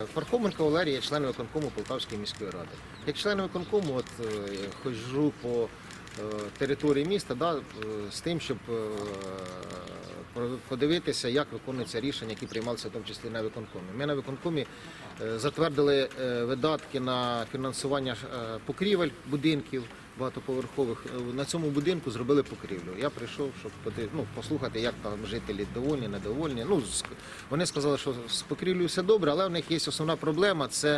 Пархоменко Валерій, я член виконкому Полтавської міської ради. Як член виконкому ходжу по території міста з тим, щоб подивитися, як виконуються рішення, які приймалися в тому числі на виконкомі. Ми на виконкомі затвердили видатки на фінансування покрівель будинків багатоповерхових. На цьому будинку зробили покрівлю. Я прийшов, щоб послухати, як там жителі довольні, недовольні. Вони сказали, що з покрівлею все добре, але в них є основна проблема – це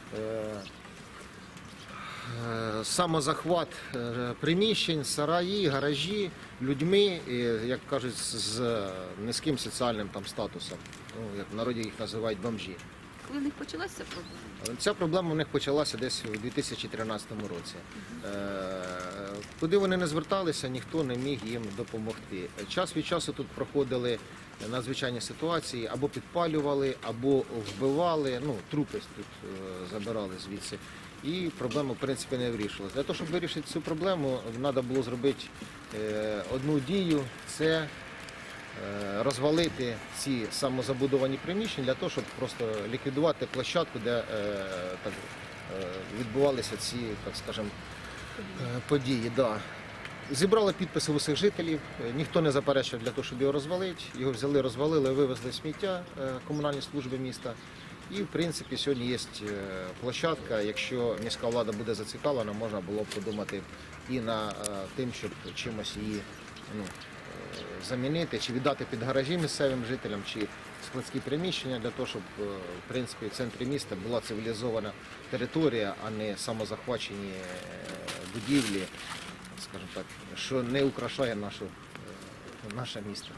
самозахват приміщень, сараї, гаражі людьми, як кажуть, з низьким соціальним статусом. Як в народі їх називають бомжі. Коли в них почалася проблема? Ця проблема в них почалася десь у 2013 році. Куди вони не зверталися, ніхто не міг їм допомогти. Час від часу тут проходили надзвичайні ситуації, або підпалювали, або вбивали, трупи тут забирали звідси. І проблема, в принципі, не вирішилася. Для того, щоб вирішити цю проблему, треба було зробити одну дію – це розвалити ці самозабудовані приміщення для того, щоб просто ліквідувати площадку, де відбувалися ці, так скажемо, події. Зібрали підписи усіх жителів, ніхто не заперечив для того, щоб його розвалити. Його взяли, розвалили, вивезли сміття комунальні служби міста. І, в принципі, сьогодні є площадка. Якщо міська влада буде зацікавлена, можна було б подумати і над тим, щоб чимось її замінити, чи віддати під гаражі місцевим жителям, чи складські приміщення, для того, щоб, в принципі, в центрі міста була цивілізована територія, а не самозахвачені будівлі, скажімо так, що не украшає наше місто.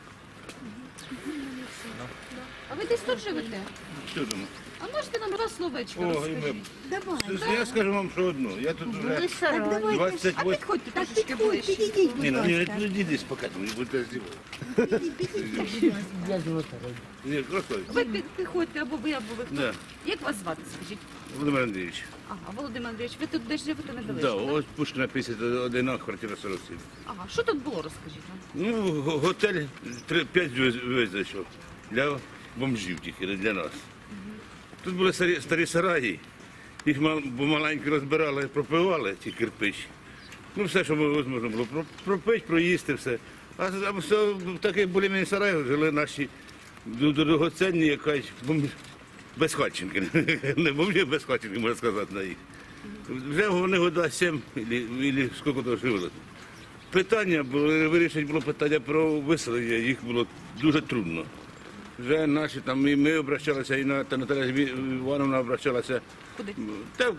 А ви десь тут живете? Що думаю? А можете нам раз словечко О, і розкажіть? ми. Давай. Я скажу вам, що одну. Я тут вже Так, давайте. 28... Підходьте трошечки ближче. Підійдіть, будь Ні, ласка. ну йдіть поки, ви будете здивувати. Підійдіть, будь ласка. Ні, просто. Ви підходьте, або ви хто. Да. Як вас звати, скажіть? Володимир Андрійович. Ага, Володимир Андрійович, ви тут десь живете Да, недалечко, ось Пушкіна 51, квартира 47. Ага, що тут було, розкажіть нам? Ну, готель 5 зв'язок зайшов. Для бомжів тільки, не для нас. Тут були старі сараї. Їх маленькі розбирали, пропивали, ті кирпич. Ну, все, що можна було. Пропити, проїсти, все. А все, в таких більш-менш сараях жили наші дорогоцінні, якась безхатченки. Не бомжі, безхатченки, можна сказати, на їх. Вже вони года 7, або скільки то жили. Питання було, вирішити було питання про виселення, їх було дуже трудно. Вже наші там, і ми обращалися, і Наталя Івановна обращалася. Куди? Та,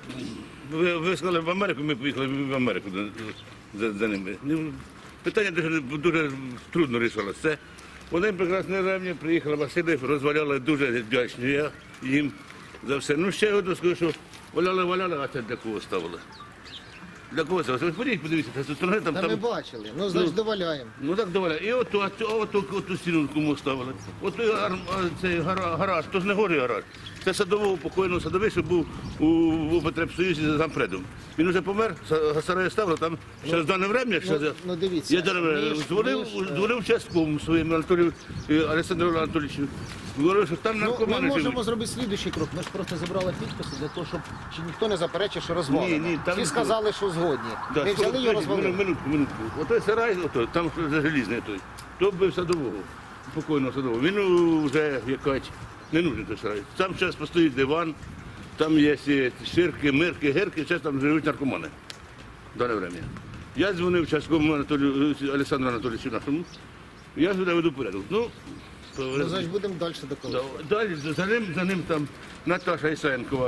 ви сказали в Америку, ми поїхали в Америку за ними. Питання дуже трудно рішалося. Це один прекрасний рівень, приїхала Васильів, розваляли, дуже вдячні я їм за все. Ну, ще одну скажу, що валяли, а це для кого ставили. Для кого це? Ось подивіться, це сторони там. Та ми бачили, значить доваляємо. Ну так доволяє. І оту стіну кому ставили. От цей гараж, то ж не горий гараж. Це садового покойного садовий, був у Потребсоюзі за зампредом. Він вже помер, сарай ставили, там ще з дане врем'я. Дивіться. Я дзвонив участковому своєму Олександру Анатолійовичу. Говорив, що там Ми наркомани живуть. можемо зробити слідуючий крок. Ми ж просто зібрали підписи для того, щоб ніхто не заперечив, що розвалено. Ні, там Всі сказали, що згодні. Да, Ми взяли його розвалили. Минутку. Отой сарай, там желізний той, то був садового, покойного садового. Він вже, якась, не нужен той сарай. Там зараз постоїть диван, там є ширки, мирки, герки, зараз там живуть наркомани. В дане время. Я дзвонив частковому Олександру Анатолійовичу нашому, я сюди веду порядок. Значить, будемо далі докладати. Далі за ним там Наташа Ісаєнкова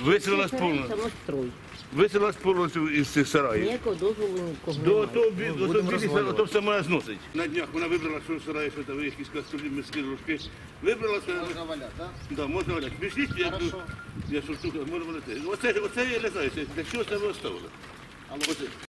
виселилась повністю із цих сараїв. Ніякого дозволу нікого. То все має зносить. На днях вона вибрала, що сараї, що там якісь каструлі, миски, ложки. Вибрала це. Можна валяти, так? Так, можна валяти. Пішліть, я що штука, можна валяти. Оце я не знаю, для чого це ви оставили.